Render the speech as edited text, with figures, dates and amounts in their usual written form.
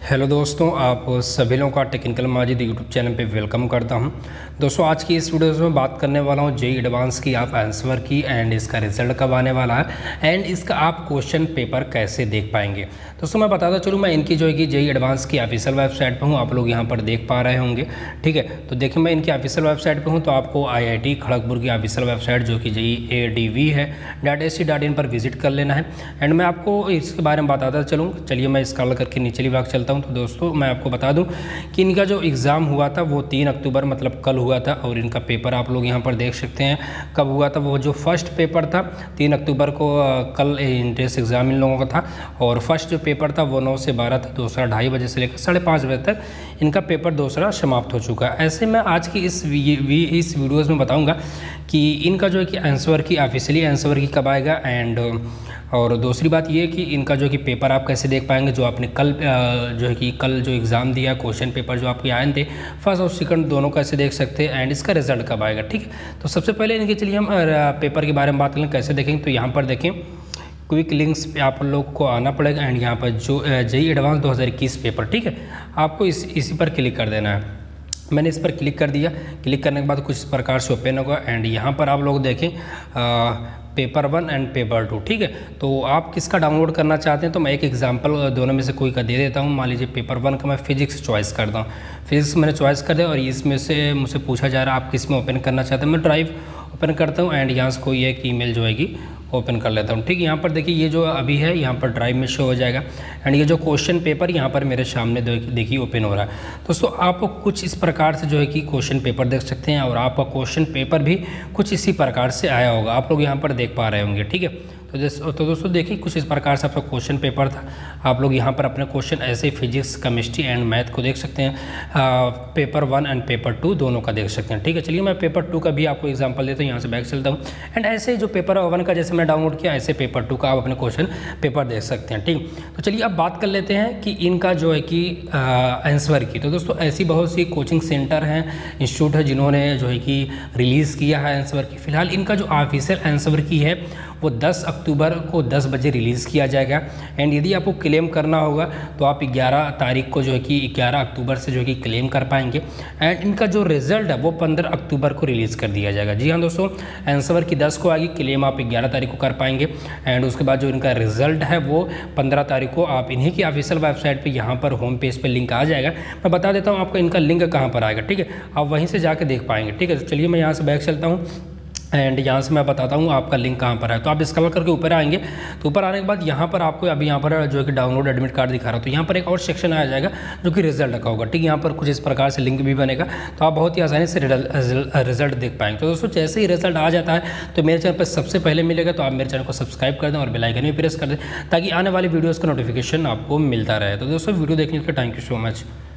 Hello दोस्तों, आप सभी लोगों का टेक्निकल माजिद यूट्यूब चैनल पे वेलकम करता हूं। दोस्तों आज की इस वीडियो में बात करने वाला हूं जेईई एडवांस की आप आंसर की एंड इसका रिजल्ट कब आने वाला है एंड इसका आप क्वेश्चन पेपर कैसे देख पाएंगे। दोस्तों मैं बताता चलूँ, मैं इनकी जो है कि जेईई एडवांस की ऑफिशियल वेबसाइट पर हूँ, आप लोग यहाँ पर देख पा रहे होंगे। ठीक है, तो देखिए मैं इनकी ऑफिशियल वेबसाइट पर हूँ, तो आपको IIT खड़गपुर की ऑफिशियल वेबसाइट जो कि जेईई ADV है .ac.in पर विजिट कर लेना है। एंड मैं आपको इसके बारे में बताता चलूँ। चलिए मैं स्क्रॉल करके नीचे भाग चलता हूँ। तो दोस्तों मैं आपको बता दूं कि इनका जो एग्ज़ाम हुआ था वो 3 अक्टूबर मतलब कल हुआ था, और इनका पेपर आप लोग यहाँ पर देख सकते हैं कब हुआ था। वो जो फर्स्ट पेपर था 3 अक्टूबर को, कल एंट्रेंस एग्ज़ाम इन लोगों का था, और फर्स्ट जो पेपर था वो 9 से 12 था, दूसरा 2:30 बजे से लेकर 5:30 बजे तक इनका पेपर दूसरा समाप्त हो चुका है। ऐसे में आज की इस वीडियोज़ में बताऊँगा कि इनका जो है कि आंसर की ऑफिशियली आंसर की कब आएगा, एंड और दूसरी बात ये कि इनका जो कि पेपर आप कैसे देख पाएंगे, जो आपने कल जो है कि कल जो एग्ज़ाम दिया, क्वेश्चन पेपर जो आपके आए थे फर्स्ट और सेकंड दोनों कैसे देख सकते हैं, एंड इसका रिजल्ट कब आएगा। ठीक है, तो सबसे पहले इनके चलिए हम पेपर के बारे में बात करें कैसे देखेंगे। तो यहाँ पर देखें क्विक लिंक्स पे आप लोग को आना पड़ेगा, एंड यहाँ पर जो जेईई एडवांस 2021 पेपर, ठीक है, आपको इसी पर क्लिक कर देना है। मैंने इस पर क्लिक कर दिया। क्लिक करने के बाद कुछ इस प्रकार से ओपन होगा, एंड यहाँ पर आप लोग देखें पेपर 1 एंड पेपर 2। ठीक है, तो आप किसका डाउनलोड करना चाहते हैं, तो मैं एक एग्जांपल दोनों में से कोई का दे देता हूँ। मान लीजिए पेपर 1 का मैं फिजिक्स चॉइस करता हूँ। फिजिक्स मैंने चॉइस कर दिया, और इसमें से मुझसे पूछा जा रहा है आप किस में ओपन करना चाहते हैं। मैं ड्राइव ओपन करता हूँ, एंड यहाँ से कोई एक ईमेल जो है ओपन कर लेता हूँ। ठीक है, यहाँ पर देखिए ये जो अभी है यहाँ पर ड्राइव में शो हो जाएगा, एंड ये जो क्वेश्चन पेपर यहाँ पर मेरे सामने देखिए ओपन हो रहा है। दोस्तों आप कुछ इस प्रकार से जो है कि क्वेश्चन पेपर देख सकते हैं, और आपका क्वेश्चन पेपर भी कुछ इसी प्रकार से आया होगा, आप लोग यहाँ पर देख पा रहे होंगे। ठीक है, तो दोस्तों देखिए कुछ इस प्रकार से आपका क्वेश्चन पेपर था। आप लोग यहाँ पर अपने क्वेश्चन ऐसे फिजिक्स, केमिस्ट्री एंड मैथ को देख सकते हैं, पेपर 1 एंड पेपर 2 दोनों का देख सकते हैं। ठीक है, चलिए मैं पेपर 2 का भी आपको एग्जांपल देता हूँ। यहाँ से बैक चलता हूँ, एंड ऐसे जो पेपर 1 का जैसे मैं डाउनलोड किया, ऐसे पेपर 2 का आप अपने क्वेश्चन पेपर देख सकते हैं। ठीक, तो चलिए अब बात कर लेते हैं कि इनका जो है कि आंसर की। तो दोस्तों ऐसी बहुत सी कोचिंग सेंटर हैं, इंस्टीट्यूट है जिन्होंने जो है कि रिलीज़ किया है आंसर की। फिलहाल इनका जो ऑफिशियल आंसर की है वो 10 अक्टूबर को 10 बजे रिलीज़ किया जाएगा, एंड यदि आपको क्लेम करना होगा तो आप 11 तारीख को जो है कि 11 अक्टूबर से जो है कि क्लेम कर पाएंगे, एंड इनका जो रिज़ल्ट है वो 15 अक्टूबर को रिलीज़ कर दिया जाएगा। जी हाँ दोस्तों, आंसर की 10 को आएगी, क्लेम आप 11 तारीख को कर पाएंगे, एंड उसके बाद जो इनका रिज़ल्ट है वो 15 तारीख को आप इन्हीं की ऑफिशियल वेबसाइट पर यहाँ पर होम पेज पर लिंक आ जाएगा। मैं बता देता हूँ आपको इनका लिंक कहाँ पर आएगा। ठीक है, आप वहीं से जाकर देख पाएंगे। ठीक है, तो चलिए मैं यहाँ से बैक चलता हूँ, एंड यहाँ से मैं बताता हूँ आपका लिंक कहाँ पर है। तो आप स्क्रॉल करके ऊपर आएंगे, तो ऊपर आने के बाद यहाँ पर आपको अभी यहाँ पर जो है कि डाउनलोड एडमिट कार्ड दिखा रहा है, तो यहाँ पर एक और सेक्शन आ जाएगा जो कि रिजल्ट का होगा। ठीक है, यहाँ पर कुछ इस प्रकार से लिंक भी बनेगा, तो आप बहुत ही आसानी से रिजल्ट देख पाएंगे। तो दोस्तों जैसे ही रिजल्ट आ जाता है तो मेरे चैनल पर सबसे पहले मिलेगा, तो आप मेरे चैनल को सब्सक्राइब कर दें और बेल आइकन भी प्रेस कर दें ताकि आने वाली वीडियोज़ का नोटिफिकेशन आपको मिलता रहे। तो दोस्तों वीडियो देखने के लिए थैंक यू सो मच।